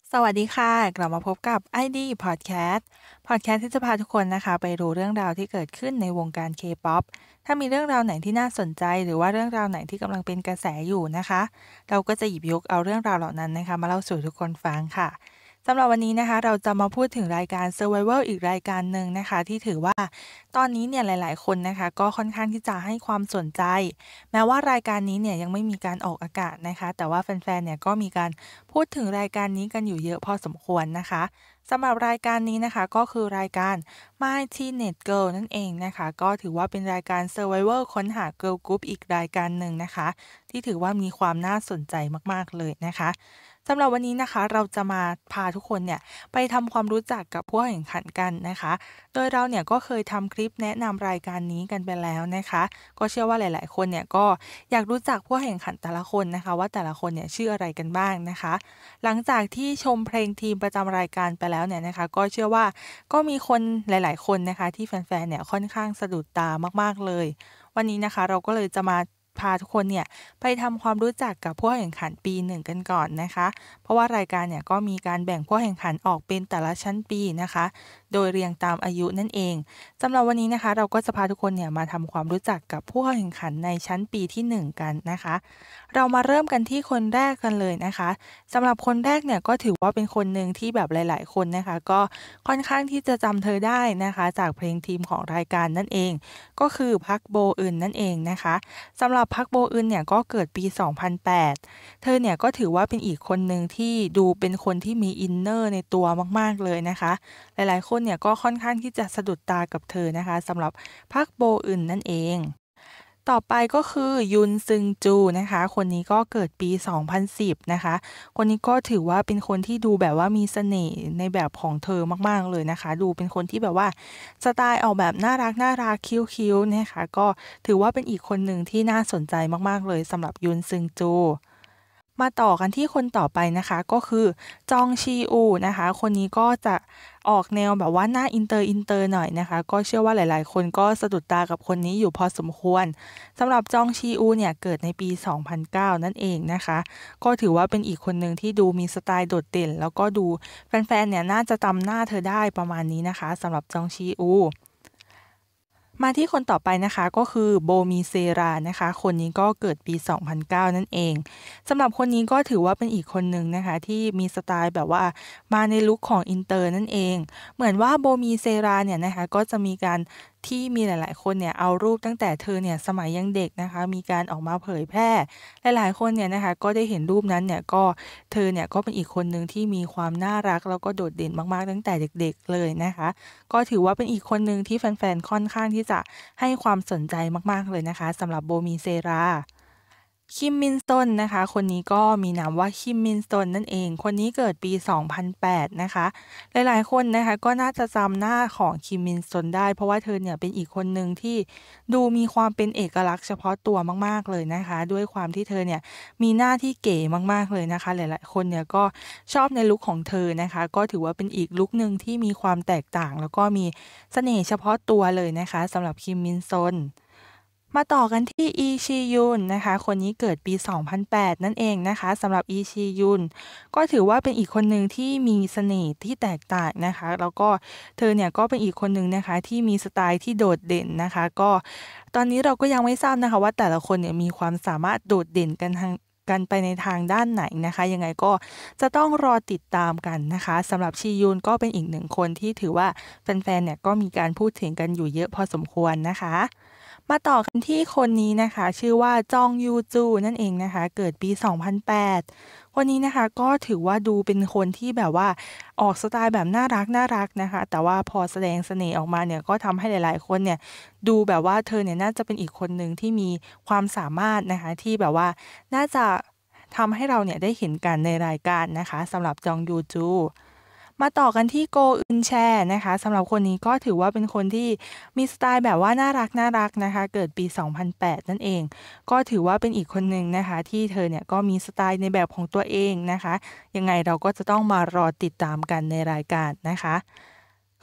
สวัสดีค่ะกลับมาพบกับ ID Podcast ที่จะพาทุกคนนะคะไปรู้เรื่องราวที่เกิดขึ้นในวงการ K-pop ถ้ามีเรื่องราวไหนที่น่าสนใจหรือว่าเรื่องราวไหนที่กำลังเป็นกระแสอยู่นะคะเราก็จะหยิบยกเอาเรื่องราวเหล่านั้นนะคะมาเล่าสู่ทุกคนฟังค่ะสำหรับวันนี้นะคะเราจะมาพูดถึงรายการ Survivor อีกรายการหนึ่งนะคะที่ถือว่าตอนนี้เนี่ยหลายๆคนนะคะก็ค่อนข้างที่จะให้ความสนใจแม้ว่ารายการนี้เนี่ยยังไม่มีการออกอากาศนะคะแต่ว่าแฟนๆเนี่ยก็มีการพูดถึงรายการนี้กันอยู่เยอะพอสมควรนะคะสำหรับรายการนี้นะคะก็คือรายการ My Teenage Girl นั่นเองนะคะก็ถือว่าเป็นรายการ Survivor ค้นหา Girl Group อีกรายการหนึ่งนะคะที่ถือว่ามีความน่าสนใจมากๆเลยนะคะสำหรับวันนี้นะคะเราจะมาพาทุกคนเนี่ยไปทำความรู้จักกับผู้แข่งขันกันนะคะโดยเราเนี่ยก็เคยทำคลิปแนะนำรายการนี้กันไปแล้วนะคะก็เชื่อว่าหลายๆคนเนี่ยก็อยากรู้จักผู้แข่งขันแต่ละคนนะคะว่าแต่ละคนเนี่ยชื่ออะไรกันบ้างนะคะหลังจากที่ชมเพลงทีมประจำรายการไปแล้วเนี่ยนะคะก็เชื่อว่าก็มีคนหลายๆคนนะคะที่แฟนๆเนี่ยค่อนข้างสะดุดตามากๆเลยวันนี้นะคะเราก็เลยจะมาพาทุกคนเนี่ยไปทำความรู้จักกับผู้แข่งขันปี1กันก่อนนะคะเพราะว่ารายการเนี่ยก็มีการแบ่งผู้แข่งขันออกเป็นแต่ละชั้นปีนะคะโดยเรียงตามอายุนั่นเองสำหรับวันนี้นะคะเราก็จะพาทุกคนเนี่ยมาทำความรู้จักกับผู้แข่งขันในชั้นปีที่1กันนะคะเรามาเริ่มกันที่คนแรกกันเลยนะคะสำหรับคนแรกเนี่ยก็ถือว่าเป็นคนหนึ่งที่แบบหลายๆคนนะคะก็ค่อนข้างที่จะจำเธอได้นะคะจากเพลงทีมของรายการนั่นเองก็คือพักโบอึนนั่นเองนะคะสำหรับพักโบอึนเนี่ยก็เกิดปี2008เธอเนี่ยก็ถือว่าเป็นอีกคนหนึ่งที่ดูเป็นคนที่มีอินเนอร์ในตัวมากๆเลยนะคะหลายๆคนเนี่ยก็ค่อนข้างที่จะสะดุดตากับเธอนะคะสำหรับพักโบอึนนั่นเองต่อไปก็คือยุนซึงจูนะคะคนนี้ก็เกิดปี2010นะคะคนนี้ก็ถือว่าเป็นคนที่ดูแบบว่ามีเสน่ห์ในแบบของเธอมากๆเลยนะคะดูเป็นคนที่แบบว่าสไตล์ออกแบบน่ารักๆคิ้วๆนะคะก็ถือว่าเป็นอีกคนหนึ่งที่น่าสนใจมากๆเลยสำหรับยุนซึงจู มาต่อกันที่คนต่อไปนะคะก็คือจองชีอูนะคะคนนี้ก็จะออกแนวแบบว่าหน้าอินเตอร์หน่อยนะคะก็เชื่อว่าหลายๆคนก็สะดุดตากับคนนี้อยู่พอสมควรสำหรับจองชีอูเนี่ยเกิดในปี2009นั่นเองนะคะก็ถือว่าเป็นอีกคนหนึ่งที่ดูมีสไตล์โดดเด่นแล้วก็ดูแฟนๆเนี่ยน่าจะจำหน้าเธอได้ประมาณนี้นะคะสำหรับจองชีอู มาที่คนต่อไปนะคะก็คือโบมีเซรานะคะคนนี้ก็เกิดปี2009นั่นเองสำหรับคนนี้ก็ถือว่าเป็นอีกคนหนึ่งนะคะที่มีสไตล์แบบว่ามาในลุคของอินเตอร์นั่นเองเหมือนว่าโบมีเซราเนี่ยนะคะก็จะมีการที่มีหลายๆคนเนี่ยเอารูปตั้งแต่เธอเนี่ยสมัยยังเด็กนะคะมีการออกมาเผยแพร่หลายๆคนเนี่ยนะคะก็ได้เห็นรูปนั้นเนี่ยก็เธอเนี่ยก็เป็นอีกคนหนึ่งที่มีความน่ารักแล้วก็โดดเด่นมากๆตั้งแต่เด็กๆเลยนะคะ ก็ถือว่าเป็นอีกคนหนึ่งที่แฟนๆค่อนข้างที่จะให้ความสนใจมากๆเลยนะคะสำหรับโบมีเซราคิมมินซอนนะคะคนนี้ก็มีนามว่าคิมมินซอนนั่นเองคนนี้เกิดปี2008นะคะหลายๆคนนะคะก็น่าจะจำหน้าของคิมมินซอนได้เพราะว่าเธอเนี่ยเป็นอีกคนหนึ่งที่ดูมีความเป็นเอกลักษณ์เฉพาะตัวมากๆเลยนะคะด้วยความที่เธอเนี่ยมีหน้าที่เก๋มากๆเลยนะคะหลายๆคนเนี่ยก็ชอบในลุคของเธอนะคะก็ถือว่าเป็นอีกลุคหนึ่งที่มีความแตกต่างแล้วก็มีเสน่ห์เฉพาะตัวเลยนะคะสำหรับคิมมินซอน มาต่อกันที่อีชียุนนะคะคนนี้เกิดปี2008นั่นเองนะคะสำหรับอีชียุนก็ถือว่าเป็นอีกคนหนึ่งที่มีเสน่ห์ที่แตกต่างนะคะแล้วก็เธอเนี่ยก็เป็นอีกคนหนึ่งนะคะที่มีสไตล์ที่โดดเด่นนะคะก็ตอนนี้เราก็ยังไม่ทราบนะคะว่าแต่ละคนเนี่ยมีความสามารถโดดเด่นกันไปในทางด้านไหนนะคะยังไงก็จะต้องรอติดตามกันนะคะสำหรับชียุนก็เป็นอีกหนึ่งคนที่ถือว่าแฟนๆเนี่ยก็มีการพูดถึงกันอยู่เยอะพอสมควรนะคะ มาต่อกันที่คนนี้นะคะชื่อว่าจองยูจูนั่นเองนะคะเกิดปี2008คนนี้นะคะก็ถือว่าดูเป็นคนที่แบบว่าออกสไตล์แบบน่ารักนะคะแต่ว่าพอแสดงเสน่ห์ออกมาเนี่ยก็ทำให้หลายๆคนเนี่ยดูแบบว่าเธอเนี่ยน่าจะเป็นอีกคนหนึ่งที่มีความสามารถนะคะที่แบบว่าน่าจะทำให้เราเนี่ยได้เห็นกันในรายการนะคะสำหรับจองยูจู มาต่อกันที่โกอึนแชนะคะสำหรับคนนี้ก็ถือว่าเป็นคนที่มีสไตล์แบบว่าน่ารักนะคะเกิดปี2008นั่นเองก็ถือว่าเป็นอีกคนหนึ่งนะคะที่เธอเนี่ยก็มีสไตล์ในแบบของตัวเองนะคะยังไงเราก็จะต้องมารอติดตามกันในรายการนะคะ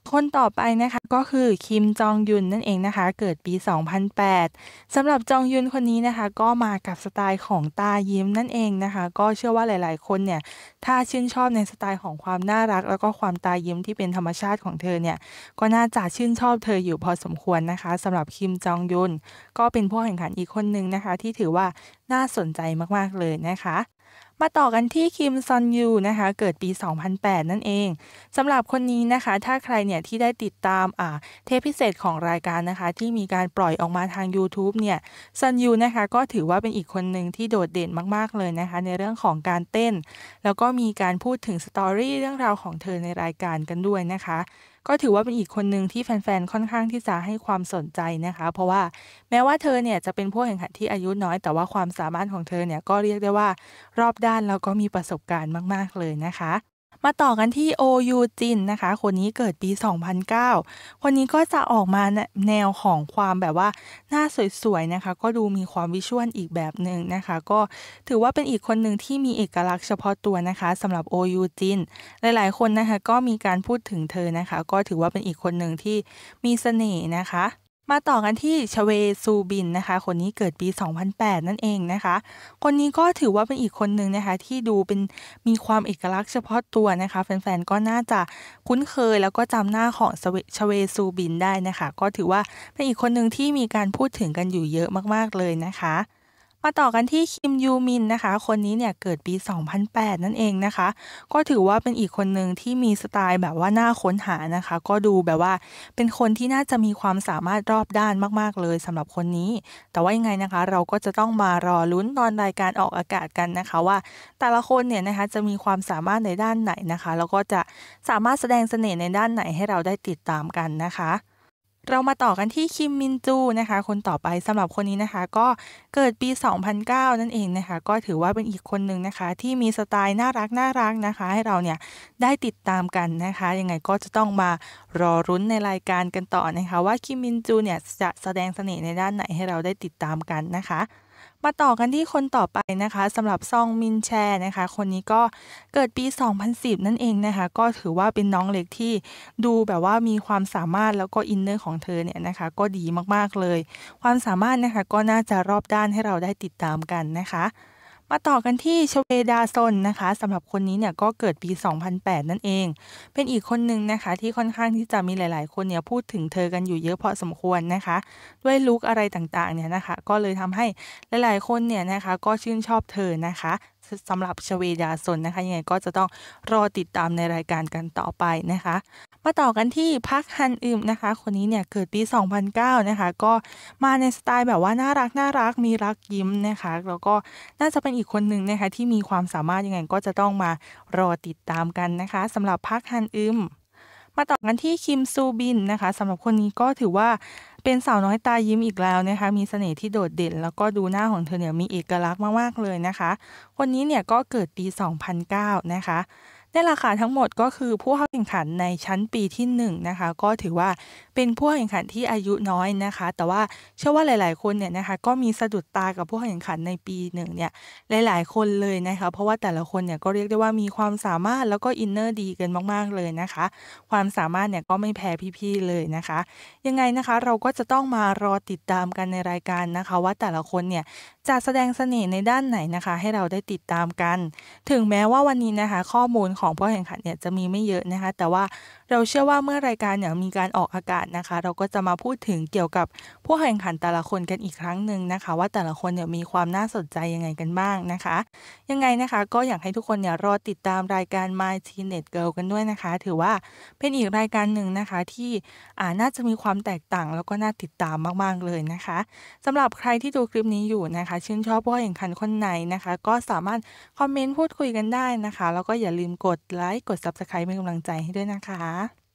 คนต่อไปนะคะก็คือคิมจองยุนนั่นเองนะคะเกิดปี 2008สำหรับจองยุนคนนี้นะคะก็มากับสไตล์ของตายิ้มนั่นเองนะคะก็เชื่อว่าหลายๆคนเนี่ยถ้าชื่นชอบในสไตล์ของความน่ารักแล้วก็ความตายิ้มที่เป็นธรรมชาติของเธอเนี่ยก็น่าจะชื่นชอบเธออยู่พอสมควรนะคะสำหรับคิมจองยุนก็เป็นผู้แข่งขันอีกคนหนึ่งนะคะที่ถือว่าน่าสนใจมากๆเลยนะคะมาต่อกันที่คิมซอนยูนะคะเกิดปี 2008นั่นเองสำหรับคนนี้นะคะถ้าใครเนี่ยที่ได้ติดตามเทปพิเศษของรายการนะคะที่มีการปล่อยออกมาทางยูทูบเนี่ยซอนยูนะคะก็ถือว่าเป็นอีกคนหนึ่งที่โดดเด่นมากๆเลยนะคะในเรื่องของการเต้นแล้วก็มีการพูดถึง Story เรื่องราวของเธอในรายการกันด้วยนะคะก็ถือว่าเป็นอีกคนหนึ่งที่แฟนๆค่อนข้างที่จะให้ความสนใจนะคะเพราะว่าแม้ว่าเธอเนี่ยจะเป็นผู้แข่งขันที่อายุน้อยแต่ว่าความสามารถของเธอเนี่ยก็เรียกได้ว่ารอบด้านแล้วก็มีประสบการณ์มากๆเลยนะคะมาต่อกันที่โอยูจินนะคะคนนี้เกิดปี 2009คนนี้ก็จะออกมาแนวของความแบบว่าหน้าสวยๆนะคะก็ดูมีความวิชวลอีกแบบหนึ่งนะคะก็ถือว่าเป็นอีกคนหนึ่งที่มีเอกลักษณ์เฉพาะตัวนะคะสำหรับโอยูจินหลายๆคนนะคะก็มีการพูดถึงเธอนะคะก็ถือว่าเป็นอีกคนหนึ่งที่มีเสน่ห์นะคะมาต่อกันที่ชเวซูบินนะคะคนนี้เกิดปี 2008นั่นเองนะคะคนนี้ก็ถือว่าเป็นอีกคนหนึ่งนะคะที่ดูเป็นมีความเอกลักษณ์เฉพาะตัวนะคะแฟนๆก็น่าจะคุ้นเคยแล้วก็จำหน้าของชเวซูบินได้นะคะก็ถือว่าเป็นอีกคนหนึ่งที่มีการพูดถึงกันอยู่เยอะมากๆเลยนะคะมาต่อกันที่คิมยูมินนะคะคนนี้เนี่ยเกิดปี 2008นั่นเองนะคะก็ถือว่าเป็นอีกคนหนึ่งที่มีสไตล์แบบว่าน่าค้นหานะคะก็ดูแบบว่าเป็นคนที่น่าจะมีความสามารถรอบด้านมากๆเลยสำหรับคนนี้แต่ว่ายังไงนะคะเราก็จะต้องมารอลุ้นตอนรายการออกอากาศกันนะคะว่าแต่ละคนเนี่ยนะคะจะมีความสามารถในด้านไหนนะคะแล้วก็จะสามารถแสดงเสน่ห์ในด้านไหนให้เราได้ติดตามกันนะคะ เรามาต่อกันที่คิมมินจูนะคะคนต่อไปสำหรับคนนี้นะคะก็เกิดปี 2009นั่นเองนะคะก็ถือว่าเป็นอีกคนหนึ่งนะคะที่มีสไตล์น่ารักๆนะคะให้เราเนี่ยได้ติดตามกันนะคะยังไงก็จะต้องมารอรุ้นในรายการกันต่อนะคะว่าคิมมินจูเนี่ยจะแสดงเสน่ห์ในด้านไหนให้เราได้ติดตามกันนะคะมาต่อกันที่คนต่อไปนะคะสำหรับซองมินแชนะคะคนนี้ก็เกิดปี 2010นั่นเองนะคะก็ถือว่าเป็นน้องเล็กที่ ดูแบบว่ามีความสามารถแล้วก็อินเนอร์ของเธอเนี่ยนะคะก็ดีมากๆเลยความสามารถนะคะก็น่าจะรอบด้านให้เราได้ติดตามกันนะคะมาต่อกันที่ชเวดาซนนะคะสำหรับคนนี้เนี่ยก็เกิดปี 2008นั่นเองเป็นอีกคนหนึ่งนะคะที่ค่อนข้างที่จะมีหลายๆคนเนี่ยพูดถึงเธอกันอยู่เยอะพอสมควรนะคะด้วยลุกอะไรต่างๆเนี่ยนะคะก็เลยทำให้หลายๆคนเนี่ยนะคะก็ชื่นชอบเธอนะคะสำหรับชเวดาซนนะคะยังไงก็จะต้องรอติดตามในรายการกันต่อไปนะคะ มาต่อกันที่พักฮันอึมนะคะคนนี้เนี่ยเกิดปี 2009นะคะก็มาในสไตล์แบบว่าน่ารักมีรักยิ้มนะคะแล้วก็น่าจะเป็นอีกคนหนึ่งนะคะที่มีความสามารถยังไงก็จะต้องมารอติดตามกันนะคะสำหรับพักฮันอึมมาต่อกันที่คิมซูบินนะคะสำหรับคนนี้ก็ถือว่าเป็นสาวน้อยตายิ้มอีกแล้วนะคะมีเสน่ห์ที่โดดเด่นแล้วก็ดูหน้าของเธอเนี่ยมีเอกลักษณ์มากๆเลยนะคะคนนี้เนี่ยก็เกิดปี 2009นะคะนี่แหละค่ะทั้งหมดก็คือผู้เข้าแข่งขันในชั้นปีที่1นะคะก็ถือว่าเป็นผู้แข่งขันที่อายุน้อยนะคะแต่ว่าเชื่อว่าหลายๆคนเนี่ยนะคะก็มีสะดุดตากับผู้แข่งขันในปี1เนี่ยหลายๆคนเลยนะคะเพราะว่าแต่ละคนเนี่ยก็เรียกได้ว่ามีความสามารถแล้วก็อินเนอร์ดีกันมากๆเลยนะคะความสามารถเนี่ยก็ไม่แพ้พี่ๆเลยนะคะยังไงนะคะเราก็จะต้องมารอติดตามกันในรายการนะคะว่าแต่ละคนเนี่ยจะแสดงเสน่ห์ในด้านไหนนะคะให้เราได้ติดตามกันถึงแม้ว่าวันนี้นะคะข้อมูลของผู้แข่งขันเนี่ยจะมีไม่เยอะนะคะแต่ว่าเราเชื่อว่าเมื่อรายการเนี่ยมีการออกอากาศนะคะเราก็จะมาพูดถึงเกี่ยวกับผู้แข่งขันแต่ละคนกันอีกครั้งหนึ่งนะคะว่าแต่ละคนเนี่ยมีความน่าสนใจยังไงกันบ้างนะคะยังไงนะคะก็อยากให้ทุกคนเนี่ยรอติดตามรายการ My Teenage Girl กันด้วยนะคะถือว่าเป็นอีกรายการหนึ่งนะคะที่น่าจะมีความแตกต่างแล้วก็น่าติดตามมากๆเลยนะคะสำหรับใครที่ดูคลิปนี้อยู่นะคะชื่นชอบผู้แข่งขันคนไหนนะคะก็สามารถคอมเมนต์พูดคุยกันได้นะคะแล้วก็อย่าลืมกดไลค์กด Subscribe เป็นกำลังใจให้ด้วยนะคะ